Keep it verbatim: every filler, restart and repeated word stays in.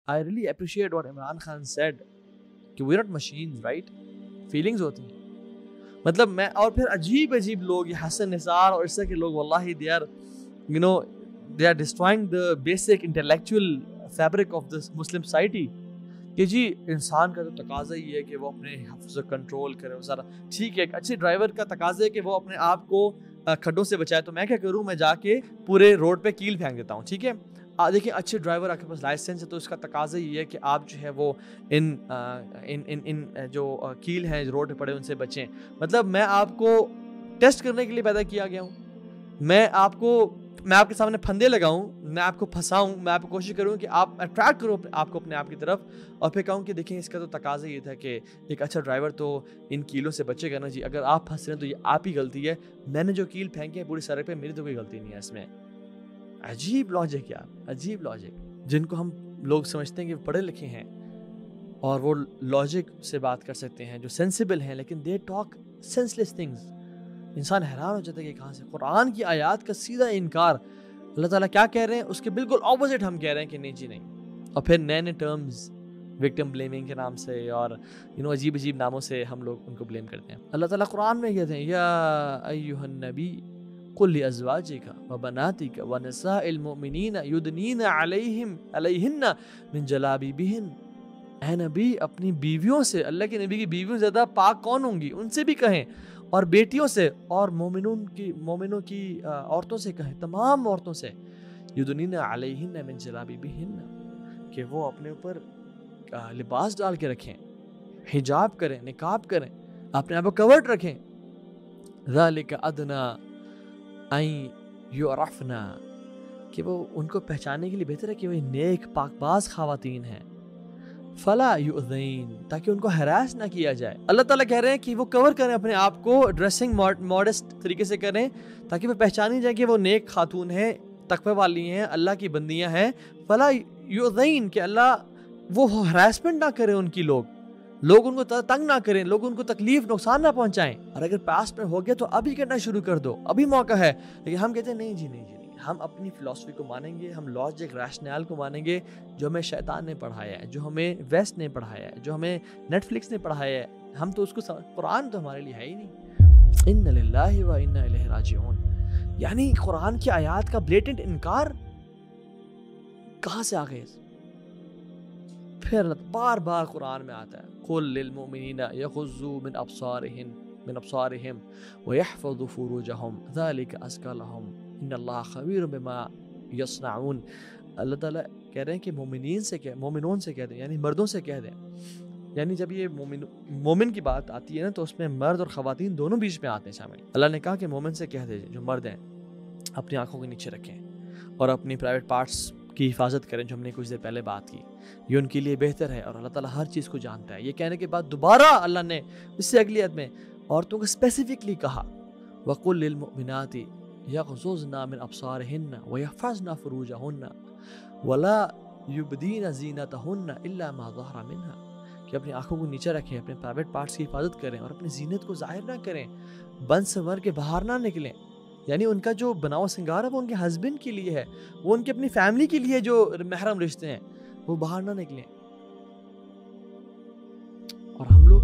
I really appreciate what Imran Khan said کہ we're not machines, right? feelings ہوتی ہیں. مطلب میں اور پھر عجیب عجیب لوگ یہ حسن نثار اور اس طرح کے لوگ واللہ they are you know they are destroying the basic intellectual fabric of this Muslim society کہ جی انسان کا تو تقاضا ہی ہے کہ وہ اپنے حفظ و کنٹرول کرے وہ سارا. ٹھیک ہے ایک اچھے ڈرائیور کا تقاضا ہے کہ وہ اپنے آپ کو کھڈوں سے بچائے, تو میں کیا کروں, میں جا کے پورے روڈ پہ کیل پھینک دیتا ہوں. ٹھیک ہے دیکھیں اچھے ڈرائیور آپ کے پاس لائسنس ہے تو اس کا تقاضا یہ ہے کہ آپ جو ہے وہ ان ان ان ان جو کیل ہیں روڈ پہ پڑے ان سے بچیں. مطلب میں آپ کو ٹیسٹ کرنے کے لیے پیدا کیا گیا ہوں, میں آپ کو میں آپ کے سامنے پھندے لگاؤں, میں آپ کو پھنساؤں, میں آپ کو کوشش کروں کہ آپ اٹریکٹ کرو آپ کو اپنے آپ کی طرف, اور پھر کہوں کہ دیکھیں اس کا تو تقاضا یہ تھا کہ ایک اچھا ڈرائیور تو ان کیلوں سے بچے گا نا جی, اگر آپ پھنس رہے ہیں تو یہ آپ ہی غلطی ہے, میں نے جو کیل پھینکے ہیں پوری سڑک پہ میری تو کوئی غلطی نہیں ہے اس میں. عجیب لاجک یار, عجیب لاجک, جن کو ہم لوگ سمجھتے ہیں کہ پڑھے لکھے ہیں اور وہ لاجک سے بات کر سکتے ہیں, جو سینسیبل ہیں, لیکن they talk senseless things. انسان حیران ہو جاتا ہے کہ کہاں سے قرآن کی آیات کا سیدھا انکار. اللہ تعالیٰ کیا کہہ رہے ہیں اس کے بالکل اپوزٹ ہم کہہ رہے ہیں کہ نہیں جی نہیں, اور پھر نئے نئے ٹرمز وکٹم بلیمنگ کے نام سے اور یو نو عجیب عجیب ناموں سے ہم لوگ ان کو بلیم کرتے ہیں. اللہ تعالیٰ قرآن میں کہتے ہیں یا ایھا النبی قل لازواجک وبناتک ونساء المؤمنین یدنین علیہم علیہن من جلابیبہن. اے نبی اپنی بیویوں سے, اللہ کے نبی کی بیویوں زیادہ پاک کون ہوں گی, ان سے بھی کہیں, اور بیٹیوں سے اور مومنون کی مومنوں کی عورتوں سے کہیں, تمام عورتوں سے, یدنین علیہن من جلابیبہن, کہ وہ اپنے اوپر لباس ڈال کے رکھیں, حجاب کریں, نقاب کریں, اپنے آپ کو کورڈ رکھیں. ذالک ادنی ان یعرفنا, کہ وہ ان کو پہچاننے کے لیے بہتر ہے کہ وہ نیک پاک باز خواتین ہیں. فلا یؤذین, تاکہ ان کو ہراس نہ کیا جائے. اللہ تعالیٰ کہہ رہے ہیں کہ وہ کور کریں اپنے آپ کو, ڈریسنگ ماڈسٹ طریقے سے کریں تاکہ وہ پہچانی جائے کہ وہ نیک خاتون ہیں, تقوی والی ہیں, اللہ کی بندیاں ہیں. فلا یؤذین, کہ اللہ وہ ہراسمنٹ نہ کرے ان کی, لوگ لوگ ان کو تنگ نہ کریں, لوگ ان کو تکلیف نقصان نہ پہنچائیں. اور اگر پاسٹ میں ہو گیا تو ابھی کرنا شروع کر دو, ابھی موقع ہے. لیکن ہم کہتے ہیں نہیں جی نہیں جی نہیں, ہم اپنی فلسفی کو مانیں گے, ہم لاجک ریشنل کو مانیں گے, جو ہمیں شیطان نے پڑھایا ہے, جو ہمیں ویسٹ نے پڑھایا ہے, جو ہمیں نیٹ فلکس نے پڑھایا ہے. ہم تو اس کو سمجھ, قرآن تو ہمارے لیے ہے ہی نہیں. ان للہ و انا الیہ راجعون, یعنی قرآن کی آیات کا بلیٹنٹ انکار کہاں سے آ گئے. پھر بار بار قرآن میں آتا ہے قل للمؤمنین یغضوا من ابصارہم من ابصارہم ویحفظوا فروجہم ذلک ازکی لہم ان اللہ خبیر بما یصنعون. اللہ تعالیٰ کہہ رہے ہیں کہ مومنین سے کہہ مومنون سے کہہ دیں, یعنی مردوں سے کہہ دیں. یعنی جب یہ مومن مومن کی بات آتی ہے نا تو اس میں مرد اور خواتین دونوں بیچ میں آتے ہیں شامل. اللہ نے کہا کہ مومن سے کہہ دیں جو مرد ہیں اپنی آنکھوں کے نیچے رکھیں اور اپنی پرائیویٹ پارٹس کی حفاظت کریں, جو ہم نے کچھ دیر پہلے بات کی, یہ ان کے لیے بہتر ہے, اور اللہ تعالیٰ ہر چیز کو جانتا ہے. یہ کہنے کے بعد دوبارہ اللہ نے اس سے اگلی آیت میں عورتوں کو اسپیسیفکلی کہا وَقُلْ لِلْمُؤْمِنَاتِ يَغْضُضْنَ مِنْ أَبْصَارِهِنَّ وَيَحْفَظْنَ فُرُوجَهُنَّ وَلَا يُبْدِينَ زِينَتَهُنَّ إِلَّا مَا ظَهَرَ مِنْهَا, کہ اپنی آنکھوں کو نیچے رکھیں, اپنے پرائیویٹ پارٹس کی حفاظت کریں اور اپنی زینت کو ظاہر نہ کریں, بن سنور کے باہر نہ نکلیں. یعنی ان کا جو بناؤ سنگار ہے وہ ان کے ہسبینڈ کے لیے ہے, وہ ان کی اپنی فیملی کے لیے جو محرم رشتے ہیں وہ باہر نہ نکلیں. اور ہم لوگ